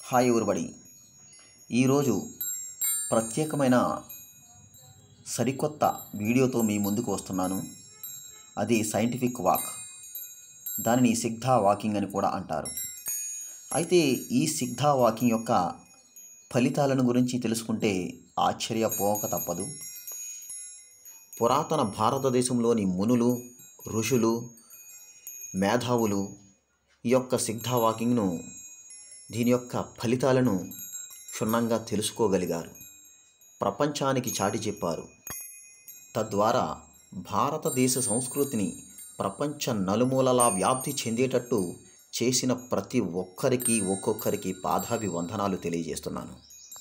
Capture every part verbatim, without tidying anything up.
Hi everybody. ఈరోజు ప్రత్యేకమైన సరికొత్త వీడియోతో మీ ముందుకు వస్తున్నాను. అది సైంటిఫిక్ వాక్. దానిని సిగ్ధా వాకింగ్ అని కూడా అంటారు. అయితే ఈ సిగ్ధా వాకింగ్ యొక్క ఫలితాలను గురించి తెలుసుకుంటే ఆశ్చర్యపోక తప్పదు. పురాతన భారతదేశంలోని మునులు, ఋషులు, మేధావులు ఈ యొక్క సిగ్ధా వాకింగ్ను, దీని యొక్క ఫలితాలను క్షుణ్ణంగా తెలుసుకోగలిగారు, ప్రపంచానికి చాటి చెప్పారు. తద్వారా భారతదేశ సంస్కృతిని ప్రపంచ నలుమూలలా వ్యాప్తి చెందేటట్టు చేసిన ప్రతి ఒక్కరికి ఒక్కొక్కరికి పాదాభివందనాలు తెలియజేస్తున్నాను.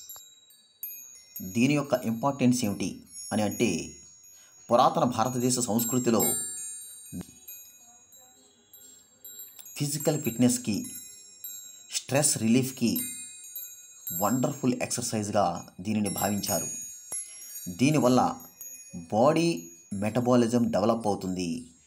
దీని యొక్క ఇంపార్టెన్స్ ఏమిటి అని అంటే, పురాతన భారతదేశ సంస్కృతిలో ఫిజికల్ ఫిట్నెస్కి, స్ట్రెస్ రిలీఫ్కి వండర్ఫుల్ ఎక్సర్సైజ్గా దీనిని భావించారు. దీనివల్ల బాడీ మెటబాలిజం డెవలప్ అవుతుంది,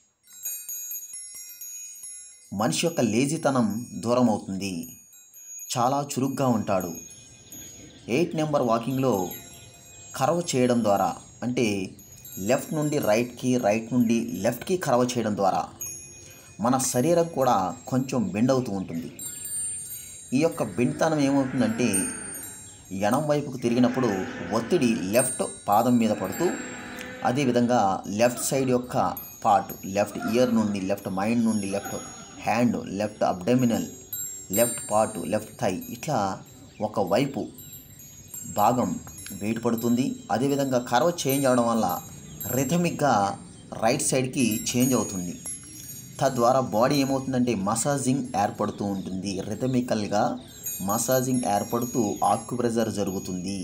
మనిషి యొక్క లేజితనం దూరం అవుతుంది, చాలా చురుగ్గా ఉంటాడు. ఎయిట్ నెంబర్ వాకింగ్లో కర్వ్ చేయడం ద్వారా, అంటే లెఫ్ట్ నుండి రైట్కి, రైట్ నుండి లెఫ్ట్కి కర్వ్ చేయడం ద్వారా మన శరీరం కూడా కొంచెం బెండ్ అవుతూ ఉంటుంది. ఈ యొక్క బెండ్తనం ఏమవుతుందంటే, ఎడం వైపుకు తిరిగినప్పుడు ఒత్తిడి లెఫ్ట్ పాదం మీద పడుతూ, అదేవిధంగా లెఫ్ట్ సైడ్ యొక్క పార్ట్, లెఫ్ట్ ఇయర్ నుండి, లెఫ్ట్ మైండ్ నుండి, left hand, left abdominal, left part, left thigh, ఇట్లా ఒకవైపు భాగం వెయిట్ పడుతుంది. అదేవిధంగా కర్వ్ చేంజ్ అవడం వల్ల రిథమిక్గా రైట్ సైడ్కి చేంజ్ అవుతుంది. తద్వారా బాడీ ఏమవుతుందంటే మసాజింగ్ ఏర్పడుతూ ఉంటుంది. రిథమికల్గా మసాజింగ్ ఏర్పడుతూ ఆక్యుప్రెషర్ జరుగుతుంది.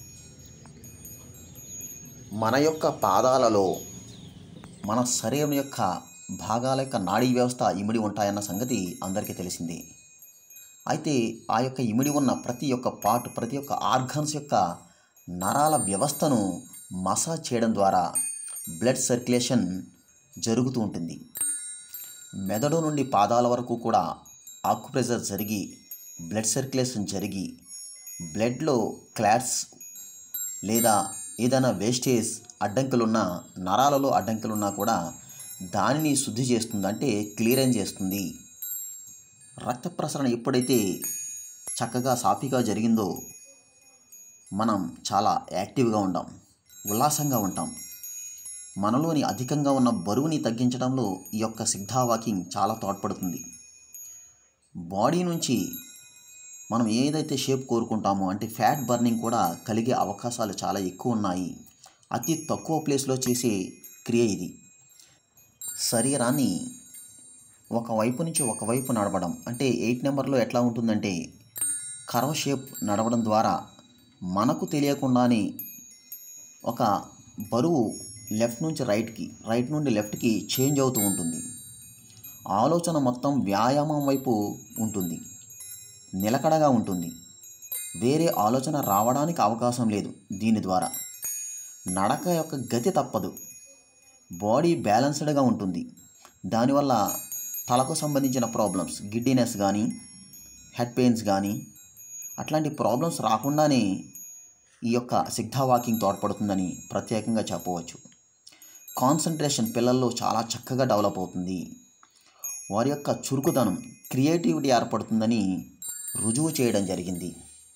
మన యొక్క పాదాలలో మన శరీరం యొక్క భాగాల యొక్క నాడీ వ్యవస్థ ఇమిడి ఉంటాయన్న సంగతి అందరికీ తెలిసిందే. అయితే ఆ యొక్క ఇమిడి ఉన్న ప్రతి ఒక్క పార్ట్, ప్రతి ఒక్క ఆర్గన్స్ యొక్క నరాల వ్యవస్థను మసాజ్ చేయడం ద్వారా బ్లడ్ సర్క్యులేషన్ జరుగుతూ ఉంటుంది. మెదడు నుండి పాదాల వరకు కూడా ఆక్యుప్రెషర్ జరిగి, బ్లడ్ సర్క్యులేషన్ జరిగి, బ్లడ్లో క్లాట్స్ లేదా ఏదైనా వేస్టేజ్ అడ్డంకులున్నా, నరాలలో అడ్డంకులున్నా కూడా దానిని శుద్ధి చేస్తుంది, అంటే క్లియరెన్స్ చేస్తుంది. రక్త ప్రసరణ ఎప్పుడైతే చక్కగా సాఫీగా జరిగిందో మనం చాలా యాక్టివ్గా ఉంటాం, ఉల్లాసంగా ఉంటాం. మనలోని అధికంగా ఉన్న బరువుని తగ్గించడంలో ఈ యొక్క సిగ్ధా వాకింగ్ చాలా తోడ్పడుతుంది. బాడీ నుంచి మనం ఏదైతే షేప్ కోరుకుంటామో, అంటే ఫ్యాట్ బర్నింగ్ కూడా కలిగే అవకాశాలు చాలా ఎక్కువ ఉన్నాయి. అతి తక్కువ ప్లేస్లో చేసే క్రియ ఇది. శరీరాన్ని ఒకవైపు నుంచి ఒకవైపు నడవడం, అంటే ఎయిట్ నెంబర్లో ఎట్లా ఉంటుందంటే కర్వ్ షేప్ నడవడం ద్వారా మనకు తెలియకుండానే ఒక బరువు లెఫ్ట్ నుంచి రైట్కి, రైట్ నుండి లెఫ్ట్కి చేంజ్ అవుతూ ఉంటుంది. ఆలోచన మొత్తం వ్యాయామం వైపు ఉంటుంది, నిలకడగా ఉంటుంది. వేరే ఆలోచన రావడానికి అవకాశం లేదు. దీని ద్వారా నడక యొక్క గతి తప్పదు, బాడీ బ్యాలెన్స్డ్గా ఉంటుంది. దానివల్ల తలకు సంబంధించిన ప్రాబ్లమ్స్, గిడ్డినెస్ కానీ, హెడ్ పెయిన్స్ కానీ, అట్లాంటి ప్రాబ్లమ్స్ రాకుండానే ఈ యొక్క సిగ్ధా వాకింగ్ తోడ్పడుతుందని ప్రత్యేకంగా చెప్పవచ్చు. కాన్సన్ట్రేషన్ పిల్లల్లో చాలా చక్కగా డెవలప్ అవుతుంది. వారి యొక్క చురుకుదనం, క్రియేటివిటీ ఏర్పడుతుందని రుజువు చేయడం జరిగింది.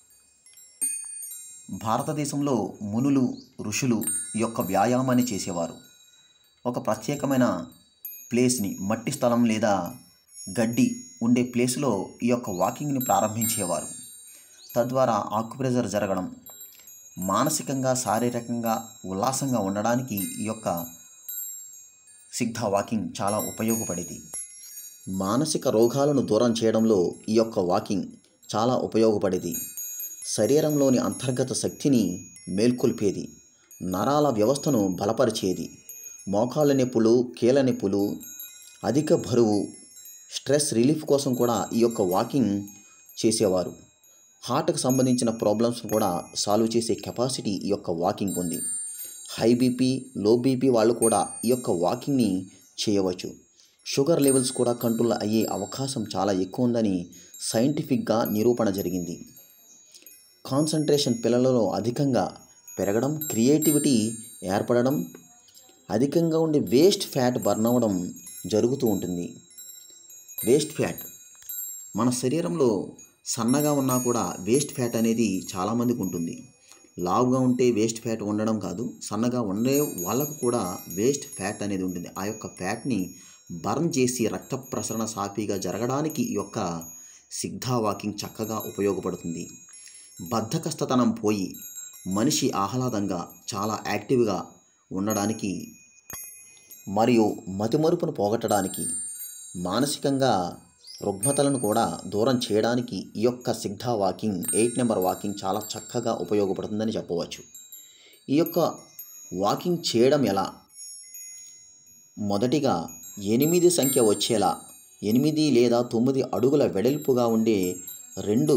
భారతదేశంలో మునులు, ఋషులు ఈ యొక్క వ్యాయామాన్ని చేసేవారు. ఒక ప్రత్యేకమైన ప్లేస్ని, మట్టి స్థలం లేదా గడ్డి ఉండే ప్లేస్లో ఈ యొక్క వాకింగ్ని ప్రారంభించేవారు. తద్వారా ఆక్యుప్రెషర్ జరగడం, మానసికంగా, శారీరకంగా ఉల్లాసంగా ఉండడానికి ఈ యొక్క సిగ్ధా వాకింగ్ చాలా ఉపయోగపడేది. మానసిక రోగాలను దూరం చేయడంలో ఈ యొక్క వాకింగ్ చాలా ఉపయోగపడేది. శరీరంలోని అంతర్గత శక్తిని మేల్కొల్పేది, నరాల వ్యవస్థను బలపరిచేది. మోకాళ్ళ నొప్పులు, కీళ్ళ నొప్పులు, అధిక బరువు, స్ట్రెస్ రిలీఫ్ కోసం కూడా ఈ యొక్క వాకింగ్ చేసేవారు. హార్ట్కి సంబంధించిన ప్రాబ్లమ్స్ కూడా సాల్వ్ చేసే కెపాసిటీ ఈ యొక్క వాకింగ్ ఉంది. హై బీపీ, లో బీపీ వాళ్ళు కూడా ఈ యొక్క వాకింగ్ని చేయవచ్చు. షుగర్ లెవెల్స్ కూడా కంట్రోల్ అయ్యే అవకాశం చాలా ఎక్కువ ఉందని సైంటిఫిక్గా నిరూపణ జరిగింది. కాన్సంట్రేషన్ పిల్లలలో అధికంగా పెరగడం, క్రియేటివిటీ ఏర్పడడం, అధికంగా ఉండే వేస్ట్ ఫ్యాట్ బర్న్ అవ్వడం జరుగుతూ ఉంటుంది. వేస్ట్ ఫ్యాట్ మన శరీరంలో సన్నగా ఉన్నా కూడా వేస్ట్ ఫ్యాట్ అనేది చాలామందికి ఉంటుంది. లావుగా ఉంటే వేస్ట్ ఫ్యాట్ ఉండడం కాదు, సన్నగా ఉండే వాళ్ళకు కూడా వేస్ట్ ఫ్యాట్ అనేది ఉంటుంది. ఆ యొక్క ఫ్యాట్ని బర్న్ చేసి రక్త ప్రసరణ సాఫీగా జరగడానికి ఈ యొక్క సిద్ధా వాకింగ్ చక్కగా ఉపయోగపడుతుంది. బద్ధకస్తతనం పోయి మనిషి ఆహ్లాదంగా చాలా యాక్టివ్గా ఉండడానికి మరియు మతిమరుపును పోగొట్టడానికి, మానసికంగా రుగ్మతలను కూడా దూరం చేయడానికి ఈ యొక్క Siddha walking, eight number walking చాలా చక్కగా ఉపయోగపడుతుందని చెప్పవచ్చు. ఈ యొక్క వాకింగ్ చేయడం ఎలా? మొదటిగా ఎనిమిది సంఖ్య వచ్చేలా ఎనిమిది లేదా తొమ్మిది అడుగుల వెడల్పుగా ఉండే రెండు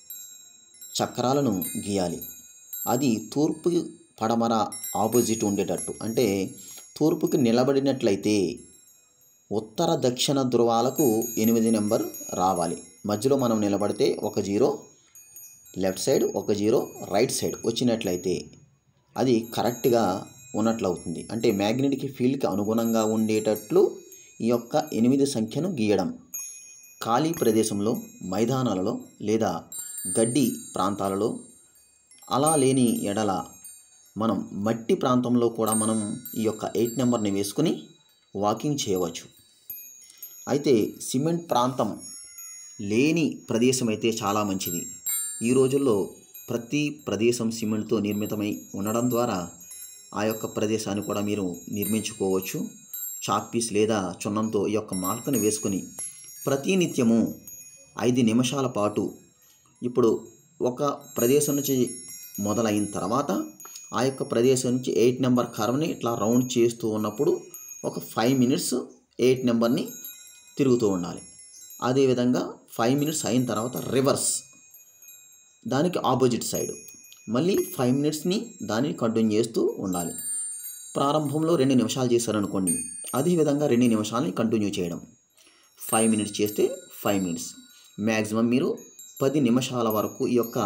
చక్రాలను గీయాలి. అది తూర్పు పడమర ఆపోజిట్ ఉండేటట్టు, అంటే తూర్పుకి నిలబడినట్లయితే ఉత్తర దక్షిణ ధృవాలకు ఎనిమిది నెంబర్ రావాలి. మధ్యలో మనం నిలబడితే ఒక జీరో లెఫ్ట్ సైడ్, ఒక జీరో రైట్ సైడ్ వచ్చినట్లయితే అది కరెక్ట్గా ఉన్నట్లు అవుతుంది. అంటే మ్యాగ్నెటిక్ ఫీల్డ్కి అనుగుణంగా ఉండేటట్లు ఈ యొక్క ఎనిమిది సంఖ్యను గీయడం. ఖాళీ ప్రదేశంలో, మైదానాలలో లేదా గడ్డి ప్రాంతాలలో, అలా లేని ఎడల మనం మట్టి ప్రాంతంలో కూడా మనం ఈ యొక్క ఎయిట్ నెంబర్ని వేసుకుని వాకింగ్ చేయవచ్చు. అయితే సిమెంట్ ప్రాంతం లేని ప్రదేశం అయితే చాలా మంచిది. ఈ రోజుల్లో ప్రతి ప్రదేశం సిమెంట్తో నిర్మితమై ఉండడం ద్వారా ఆ యొక్క ప్రదేశాన్ని కూడా మీరు నిర్మించుకోవచ్చు. చాక్ పీస్ లేదా చున్నంతో ఈ యొక్క మార్కుని వేసుకొని ప్రతినిత్యము ఐదు నిమిషాల పాటు, ఇప్పుడు ఒక ప్రదేశం నుంచి మొదలైన తర్వాత ఆ యొక్క ప్రదేశం నుంచి ఎయిట్ నెంబర్ కర్వ్ని ఇట్లా రౌండ్ చేస్తూ ఉన్నప్పుడు ఒక ఫైవ్ మినిట్స్ ఎయిట్ నెంబర్ని తిరుగుతూ ఉండాలి. అదేవిధంగా ఫైవ్ మినిట్స్ అయిన తర్వాత రివర్స్, దానికి ఆపోజిట్ సైడ్ మళ్ళీ ఫైవ్ మినిట్స్ని దాన్ని కంటిన్యూ చేస్తూ ఉండాలి. ప్రారంభంలో రెండు నిమిషాలు చేశారనుకోండి, అదేవిధంగా రెండు నిమిషాలని కంటిన్యూ చేయడం. ఫైవ్ మినిట్స్ చేస్తే ఫైవ్ మినిట్స్ మ్యాక్సిమం మీరు పది నిమిషాల వరకు ఈ యొక్క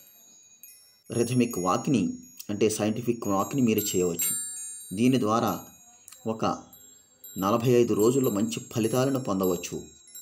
రిథమిక్ వాక్ని, అంటే సైంటిఫిక్ వాక్ని మీరు చేయవచ్చు. దీని ద్వారా ఒక నలభై ఐదు రోజుల్లో మంచి ఫలితాలను పొందవచ్చు.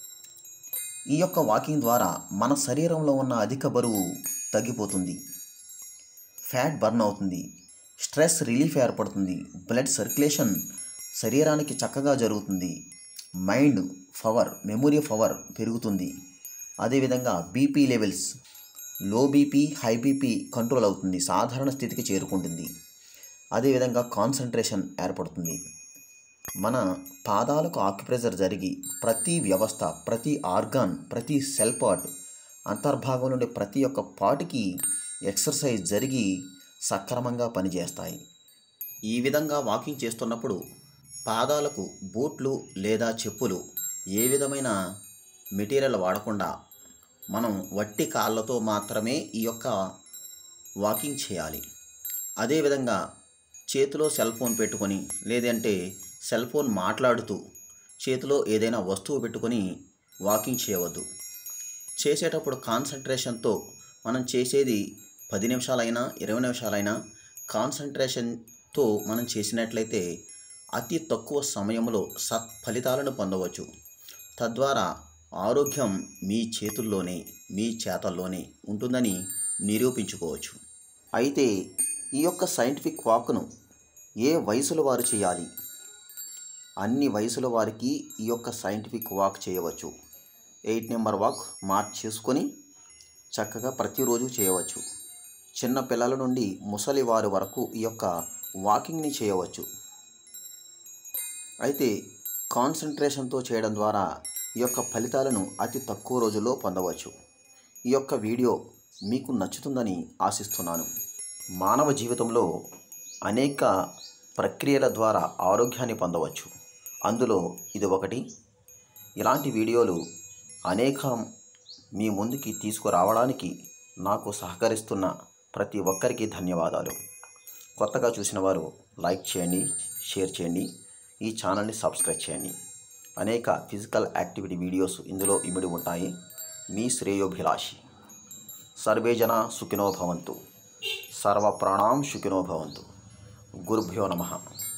ఈ యొక్క వాకింగ్ ద్వారా మన శరీరంలో ఉన్న అధిక బరువు తగ్గిపోతుంది, ఫ్యాట్ బర్న్ అవుతుంది, స్ట్రెస్ రిలీఫ్ ఏర్పడుతుంది, బ్లడ్ సర్క్యులేషన్ శరీరానికి చక్కగా జరుగుతుంది, మైండ్ పవర్, మెమొరీ పవర్ పెరుగుతుంది. అదేవిధంగా BP levels, low BP, high BP control అవుతుంది, సాధారణ స్థితికి చేరుకుంటుంది. అదేవిధంగా కాన్సంట్రేషన్ ఏర్పడుతుంది. మన పాదాలకు ఆక్యుప్రెషర్ జరిగి ప్రతి వ్యవస్థ, ప్రతి ఆర్గాన్, ప్రతి సెల్ పార్ట్, అంతర్భాగం నుండి ప్రతి ఒక్క పార్ట్కి ఎక్సర్సైజ్ జరిగి సక్రమంగా పనిచేస్తాయి. ఈ విధంగా వాకింగ్ చేస్తున్నప్పుడు పాదాలకు బూట్లు లేదా చెప్పులు ఏ విధమైన మెటీరియల్ వాడకుండా మనం వట్టి కాళ్ళతో మాత్రమే ఈ యొక్క వాకింగ్ చేయాలి. అదేవిధంగా చేతిలో సెల్ ఫోన్ పెట్టుకొని, లేదంటే సెల్ ఫోన్ మాట్లాడుతూ చేతిలో ఏదైనా వస్తువు పెట్టుకొని వాకింగ్ చేయవద్దు. చేసేటప్పుడు కాన్సంట్రేషన్తో మనం చేసేది పది నిమిషాలైనా ఇరవై నిమిషాలైనా కాన్సంట్రేషన్తో మనం చేసినట్లయితే అతి తక్కువ సమయంలో సత్ఫలితాలను పొందవచ్చు. తద్వారా ఆరోగ్యం మీ చేతుల్లోనే, మీ చేతల్లోనే ఉంటుందని నిరూపించుకోవచ్చు. అయితే ఈ యొక్క సైంటిఫిక్ వాక్ను ఏ వయసుల వారు చేయాలి? అన్ని వయసుల వారికి ఈ యొక్క సైంటిఫిక్ వాక్ చేయవచ్చు. ఎయిట్ నెంబర్ వాక్ మార్క్ చేసుకొని చక్కగా ప్రతిరోజు చేయవచ్చు. చిన్న పిల్లల నుండి ముసలి వారి వరకు ఈ యొక్క వాకింగ్ని చేయవచ్చు. అయితే కాన్సంట్రేషన్తో చేయడం ద్వారా ఈ యొక్క ఫలితాలను అతి తక్కువ రోజుల్లో పొందవచ్చు. ఈ యొక్క వీడియో మీకు నచ్చుతుందని ఆశిస్తున్నాను. మానవ జీవితంలో అనేక ప్రక్రియల ద్వారా ఆరోగ్యాన్ని పొందవచ్చు. అందులో ఇది ఒకటి. ఇలాంటి వీడియోలు అనేకం మీ ముందుకి తీసుకురావడానికి నాకు సహకరిస్తున్న ప్రతి ఒక్కరికి ధన్యవాదాలు. కొత్తగా చూసిన వారు లైక్ చేయండి, షేర్ చేయండి, ఈ ఛానల్ని సబ్స్క్రైబ్ చేయండి. అనేక ఫిజికల్ యాక్టివిటీ వీడియోస్ ఇందులో ఇమిడి ఉంటాయి. మీ శ్రేయోభిలాషి. సర్వే జన సుఖినో భవంతు. సర్వ ప్రాణాం సుఖినో భవంతు. గురుభ్యో నమః.